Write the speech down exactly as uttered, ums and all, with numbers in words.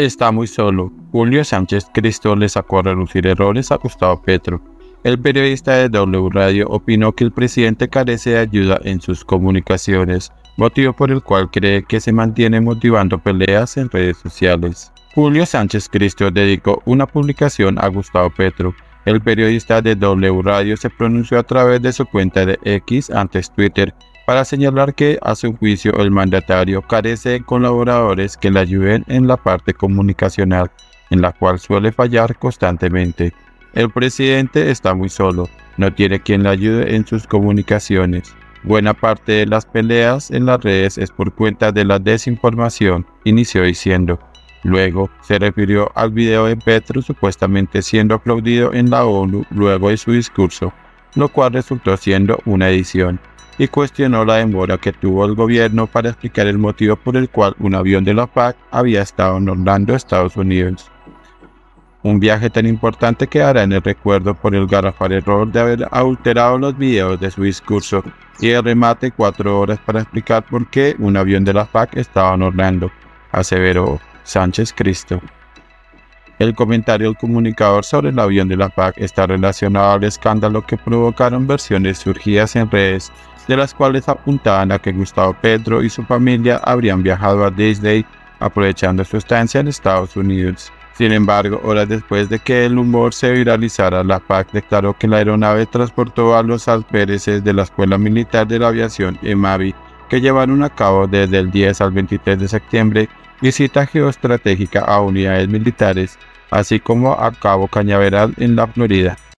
Está muy solo. Julio Sánchez Cristo le sacó a relucir errores a Gustavo Petro. El periodista de W Radio opinó que el presidente carece de ayuda en sus comunicaciones, motivo por el cual cree que se mantiene motivando peleas en redes sociales. Julio Sánchez Cristo dedicó una publicación a Gustavo Petro. El periodista de W Radio se pronunció a través de su cuenta de X, antes Twitter, para señalar que, a su juicio, el mandatario carece de colaboradores que le ayuden en la parte comunicacional, en la cual suele fallar constantemente. El presidente está muy solo, no tiene quien le ayude en sus comunicaciones. Buena parte de las peleas en las redes es por cuenta de la desinformación, inició diciendo. Luego se refirió al video de Petro supuestamente siendo aplaudido en la ONU luego de su discurso, lo cual resultó siendo una edición, y cuestionó la demora que tuvo el gobierno para explicar el motivo por el cual un avión de la P A C había estado en Orlando, Estados Unidos. Un viaje tan importante quedará en el recuerdo por el garrafal error de haber adulterado los videos de su discurso y de remate cuatro horas para explicar por qué un avión de la P A C estaba en Orlando, aseveró Sánchez Cristo. El comentario del comunicador sobre el avión de la P A C está relacionado al escándalo que provocaron versiones surgidas en redes, de las cuales apuntaban a que Gustavo Petro y su familia habrían viajado a Disney aprovechando su estancia en Estados Unidos. Sin embargo, horas después de que el humor se viralizara, la P A C declaró que la aeronave transportó a los alféreces de la Escuela Militar de la Aviación EMAVI, que llevaron a cabo desde el diez al veintitrés de septiembre visita geoestratégica a unidades militares, así como a Cabo Cañaveral en la Florida.